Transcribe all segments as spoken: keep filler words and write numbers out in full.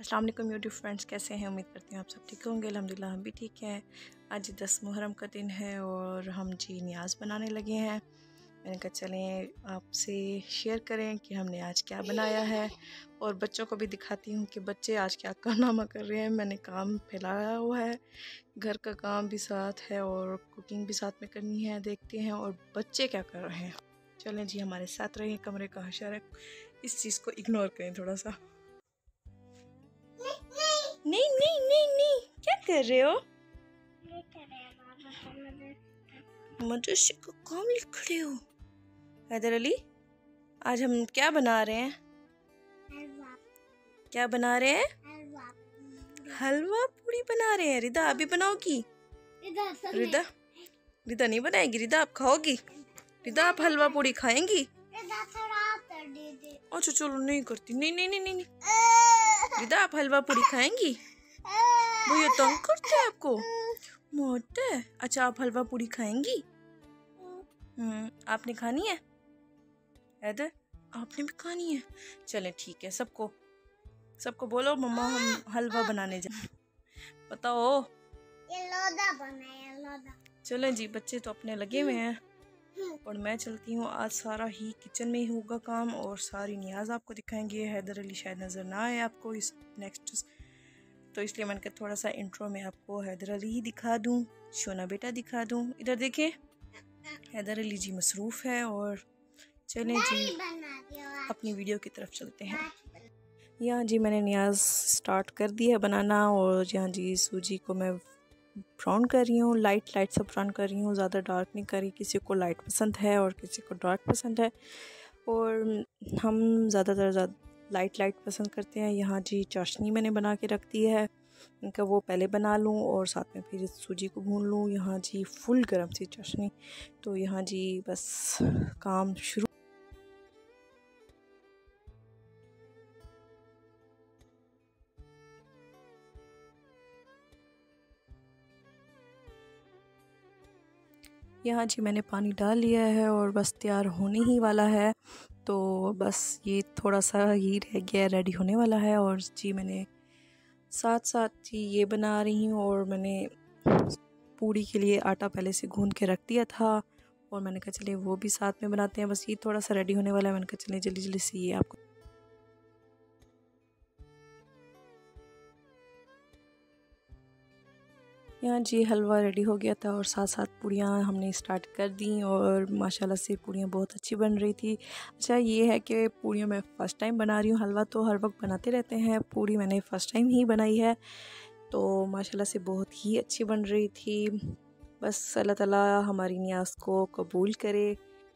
अस्सलाम वालेकुम YouTube friends, कैसे हैं? उम्मीद करती हूँ आप सब ठीक होंगे। अल्हम्दुलिल्लाह हम भी ठीक हैं। आज दस मुहर्रम का दिन है और हम जी न्याज़ बनाने लगे हैं। मैंने कहा चलें आपसे शेयर करें कि हमने आज क्या बनाया है और बच्चों को भी दिखाती हूँ कि बच्चे आज क्या कारनामा कर रहे हैं। मैंने काम फैलाया हुआ है, घर का काम भी साथ है और कुकिंग भी साथ में करनी है। देखते हैं और बच्चे क्या कर रहे हैं। चलें जी, हमारे साथ रहें। कमरे का हशर है, इस चीज़ को इग्नोर करें थोड़ा सा। नहीं नहीं नहीं नहीं, क्या कर रहे हो? मदरसे का काम लिख रहे हो? हैदर अली, आज हम क्या बना रहे हैं? क्या बना रहे हैं? हलवा पूरी बना रहे हैं। रिदा अभी बनाओगी? रिदा रिदा नहीं बनाएगी। रिदा आप खाओगी? रिदा आप हलवा पूरी खाएंगी? अच्छा चलो, नहीं करती। नहीं नहीं नहीं नहीं, नहीं। रिदा आप हलवा पूरी खाएंगी? भैया तंग करते हैं आपको, मोटे। अच्छा आप हलवा पूरी खाएंगी? हम्म आपने खानी है? हैदर आपने भी खानी है? चले ठीक है, सबको सबको बोलो मम्मा हम हलवा बनाने जाए। बताओ। ये लोदा बनाया लोदा। चलो जी, बच्चे तो अपने लगे हुए हैं और मैं चलती हूँ। आज सारा ही किचन में ही होगा काम और सारी न्याज आपको दिखाएंगे। हैदर अली शायद नज़र ना आए आपको इस नेक्स्ट, तो इसलिए मैंने कहा थोड़ा सा इंट्रो में आपको हैदर अली ही दिखा दूँ, शोना बेटा दिखा दूँ। इधर देखें, हैदर अली जी मसरूफ़ है। और चलें जी अपनी वीडियो की तरफ चलते हैं। यहाँ जी मैंने न्याज स्टार्ट कर दिया बनाना और यहाँ जी सूजी को मैं ब्राउन कर रही हूँ, लाइट लाइट सा ब्राउन कर रही हूँ, ज़्यादा डार्क नहीं कर रही। किसी को लाइट पसंद है और किसी को डार्क पसंद है और हम ज़्यादातर ज़्यादा लाइट लाइट पसंद करते हैं। यहाँ जी चाशनी मैंने बना के रख दी है, इनका वो पहले बना लूँ और साथ में फिर सूजी को भून लूँ। यहाँ जी फुल गर्म सी चाशनी, तो यहाँ जी बस काम शुरू। यहाँ जी मैंने पानी डाल लिया है और बस तैयार होने ही वाला है, तो बस ये थोड़ा सा ही रह गया, रेडी होने वाला है। और जी मैंने साथ साथ जी ये बना रही हूँ और मैंने पूड़ी के लिए आटा पहले से गूंद के रख दिया था और मैंने कहा चलिए वो भी साथ में बनाते हैं। बस ये थोड़ा सा रेडी होने वाला है, मैंने कहा चलिए जल्दी जल्दी से ये आपको। यहाँ जी हलवा रेडी हो गया था और साथ साथ पूड़ियाँ हमने स्टार्ट कर दी और माशाल्लाह से पूड़ियाँ बहुत अच्छी बन रही थी। अच्छा ये है कि पूड़ियाँ मैं फ़र्स्ट टाइम बना रही हूँ, हलवा तो हर वक्त बनाते रहते हैं, पूड़ी मैंने फ़र्स्ट टाइम ही बनाई है, तो माशाल्लाह से बहुत ही अच्छी बन रही थी। बस अल्लाह ताला हमारी नियाज़ को कबूल करे।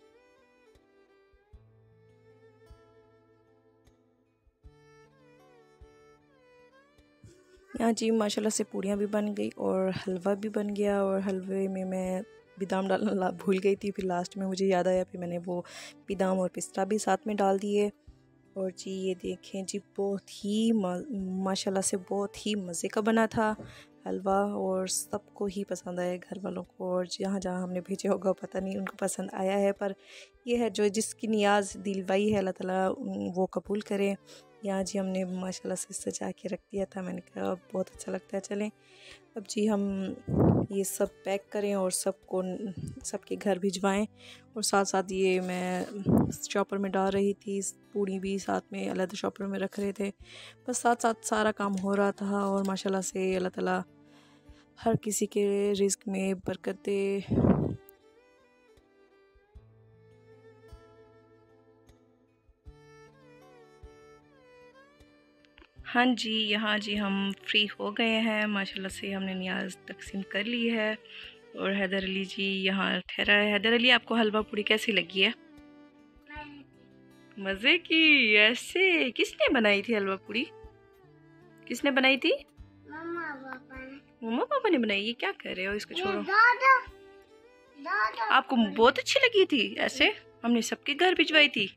यहाँ जी माशाल्लाह से पूड़ियाँ भी बन गई और हलवा भी बन गया और हलवे में मैं बादाम डालना भूल गई थी, फिर लास्ट में मुझे याद आया, फिर मैंने वो बादाम और पिस्ता भी साथ में डाल दिए। और जी ये देखें जी, बहुत ही माशाल्लाह से बहुत ही मज़े का बना था हलवा और सबको ही पसंद आया, घर वालों को। और जहाँ जहाँ हमने भेजा होगा पता नहीं उनको पसंद आया है, पर यह है जो जिसकी नियाज़ दिलवाई है अल्लाह ताला वो कबूल करे। यहाँ जी हमने माशाल्लाह से सजा के रख दिया था, मैंने कहा बहुत अच्छा लगता है। चलें अब जी हम ये सब पैक करें और सबको सबके घर भिजवाएं। और साथ साथ ये मैं शॉपर में डाल रही थी, पूड़ी भी साथ में अलग शॉपर में रख रहे थे, बस साथ साथ सारा काम हो रहा था। और माशाल्लाह से अल्लाह ताला हर किसी के रिज़्क़ में बरकत दे। हाँ जी, यहाँ जी हम फ्री हो गए हैं, माशाल्लाह से हमने नियाज़ तकसीम कर ली है और हैदर अली जी यहाँ ठहरा है। हैदर अली आपको हलवा पूड़ी कैसी लगी है? मज़े की। ऐसे किसने बनाई थी हलवा पूड़ी? किसने बनाई थी? मम्मा पापा ने। मम्मा पापा ने बनाई? ये क्या कर रहे हो, इसको छोड़ो। दादा, दादा आपको बहुत अच्छी लगी थी? ऐसे हमने सबके घर भिजवाई थी।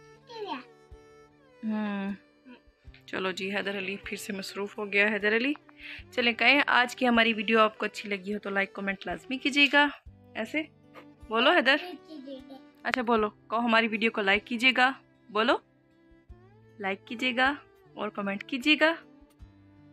हम्म चलो जी, हैदर अली फिर से मसरूफ़ हो गया। हैदर अली चलें कहें आज की हमारी वीडियो आपको अच्छी लगी हो तो लाइक कमेंट लाजमी कीजिएगा। ऐसे बोलो हैदर। अच्छा बोलो, कहो हमारी वीडियो को लाइक कीजिएगा। बोलो लाइक कीजिएगा और कमेंट कीजिएगा।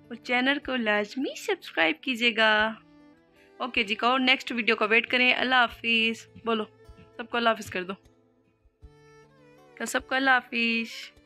और चैनल को लाजमी सब्सक्राइब कीजिएगा। ओके जी, कहो नेक्स्ट वीडियो का वेट करें। अल्लाह हाफिज़ बोलो, सबको अल्लाह हाफिज़ कर दो, सबको अल्लाह हाफिज़।